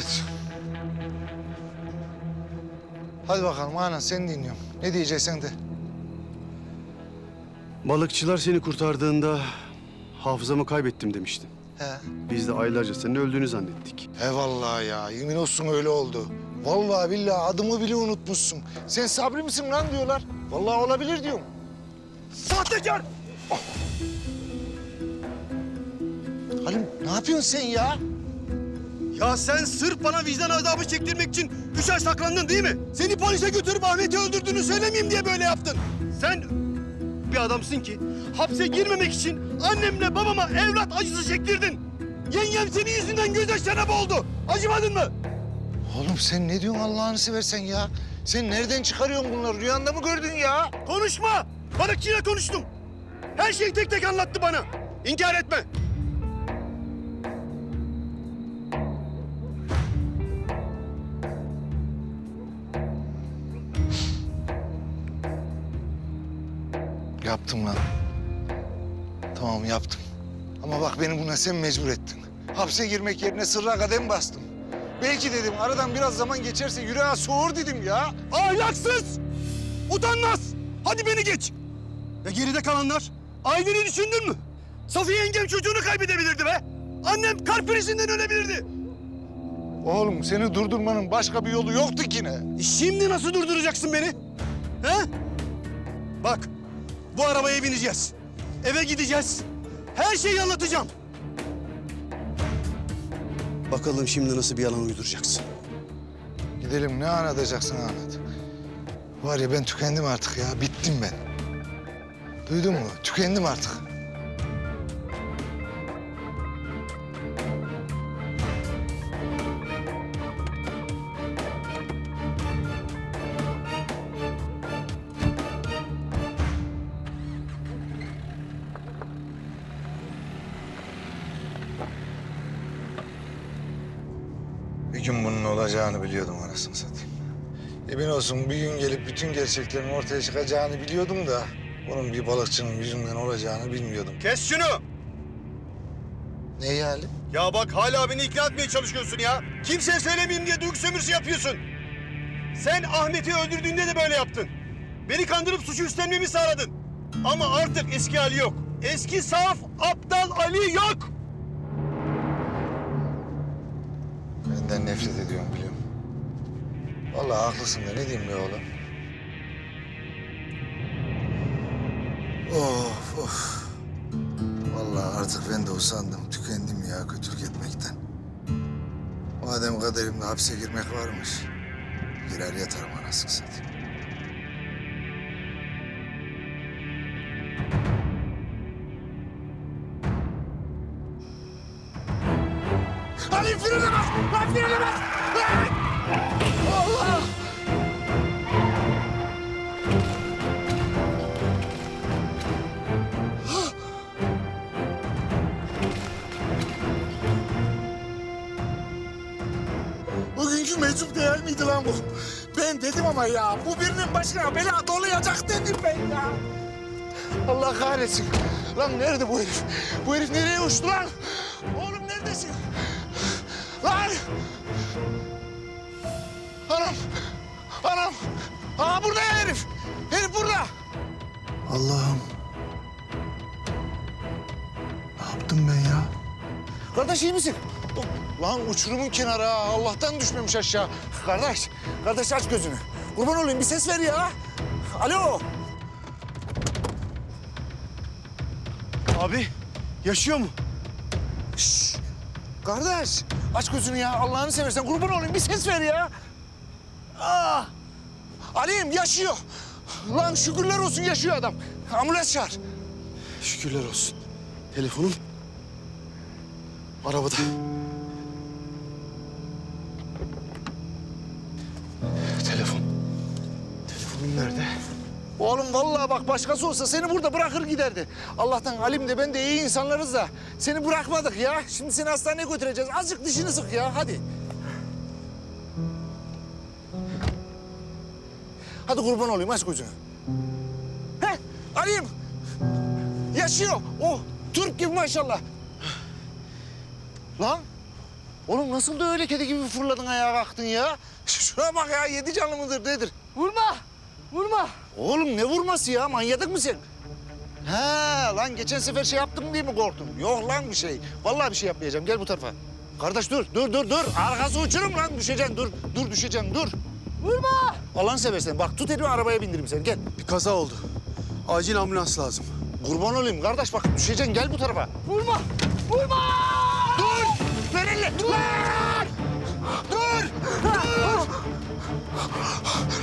Evet. Hadi bakalım Anan, seni dinliyorum. Ne diyeceksen de. Balıkçılar seni kurtardığında hafızamı kaybettim demiştin. He. Biz de aylarca senin öldüğünü zannettik. He vallahi ya, yemin olsun öyle oldu. Vallahi billahi adımı bile unutmuşsun. Sen Sabri misin lan diyorlar. Vallahi olabilir diyorum. Sahtekar! Halim ne yapıyorsun sen ya? Ya sen sırf bana vicdan azabı çektirmek için 3 ay saklandın değil mi? Seni polise götürüp Ahmet'i öldürdüğünü söylemeyeyim diye böyle yaptın. Sen bir adamsın ki hapse girmemek için annemle babama evlat acısı çektirdin. Yengem senin yüzünden gözyaşlarına boğuldu. Acımadın mı? Oğlum sen ne diyorsun Allah'ını seversen ya? Sen nereden çıkarıyorsun bunları? Rüyanda mı gördün ya? Konuşma! Balıkçıyla konuştum. Her şeyi tek tek anlattı bana. İnkar etme. Yaptım lan. Tamam yaptım. Ama bak beni buna sen mecbur ettin. Hapse girmek yerine sırra kadem bastım. Belki dedim aradan biraz zaman geçerse yüreğe soğur dedim ya. Ahlaksız! Utanmaz! Hadi beni geç! Ya geride kalanlar? Aileni düşündün mü? Safiye yengem çocuğunu kaybedebilirdi be! Annem kalp krizinden ölebilirdi. Oğlum seni durdurmanın başka bir yolu yoktu ki ne? Şimdi nasıl durduracaksın beni? He? Bak, bu arabaya bineceğiz. Eve gideceğiz. Her şeyi anlatacağım. Bakalım şimdi nasıl bir yalan uyduracaksın. Gidelim ne anlatacaksın anlat. Var ya ben tükendim artık ya. Bittim ben. Duydun mu? Tükendim artık. Bir gün bunun olacağını biliyordum anasını satayım. Emin olsun bir gün gelip bütün gerçeklerin ortaya çıkacağını biliyordum da... ...bunun bir balıkçının yüzünden olacağını bilmiyordum. Kes şunu! Ne yani? Ya bak hala beni ikna etmeye çalışıyorsun ya. Kimseye söylemeyeyim diye duygu sömürüsü yapıyorsun. Sen Ahmet'i öldürdüğünde de böyle yaptın. Beni kandırıp suçu üstlenmemi sağladın. Ama artık eski Ali yok. Eski saf, aptal Ali yok. Benden nefret ediyorum biliyorum. Vallahi haklısın da ne diyeyim be oğlum. Of of. Vallahi artık ben de usandım, tükendim ya kötülük etmekten. Madem kaderimde hapse girmek varmış, girer yatarım anasını satayım. Hadi frene bas! Hadi frene bas! Allah! Bugünkü meczup değil miydi lan bu? Ben dedim ama ya, bu birinin başına bela dolayacak dedim ben ya. Allah kahretsin. Lan nerede bu herif? Bu herif nereye uçtu lan? Oğlum neredesin? Lan! Anam! Anam! Aa burada ya herif! Herif burada! Allah'ım. Ne yaptım ben ya? Kardeş iyi misin? Lan uçurumun kenarı ha. Allah'tan düşmemiş aşağı. Kardeş, kardeş aç gözünü. Kurban olayım bir ses ver ya. Alo. Abi yaşıyor mu? Şşş. Kardeş aç gözünü ya. Allah'ını seversen kurban olayım bir ses ver ya. Ah. Ali'm yaşıyor. Lan şükürler olsun yaşıyor adam. Ambulans çağır. Şükürler olsun. Telefonum arabada. Telefon. Telefonum nerede? Oğlum vallahi bak başkası olsa seni burada bırakır giderdi. Allah'tan Halim de ben de iyi insanlarız da seni bırakmadık ya. Şimdi seni hastaneye götüreceğiz. Azıcık dişini sık ya hadi. Hadi kurban olayım aç gözünü. Heh Halim. Yaşıyor. Oh Türk gibi maşallah. Lan Oğlum nasıl da öyle kedi gibi fırladın ayağa kalktın ya? Şuna bak ya, 7 canlı mıdır nedir? Vurma! Vurma! Oğlum ne vurması ya, manyadık mı sen? He lan geçen sefer şey yaptım diye mi korktun? Yok lan bir şey. Vallahi bir şey yapmayacağım, gel bu tarafa. Kardeş dur. Arkası uçurum lan, düşeceksin dur. Dur düşeceksin dur. Vurma! Allah'ını seversen bak tut elimi arabaya bindireyim seni gel. Bir kaza oldu. Acil ambulans lazım. Kurban olayım kardeş bak düşeceksin gel bu tarafa. Vurma! Vurma! Dur! Ver elini! Lan! Dur! Dur!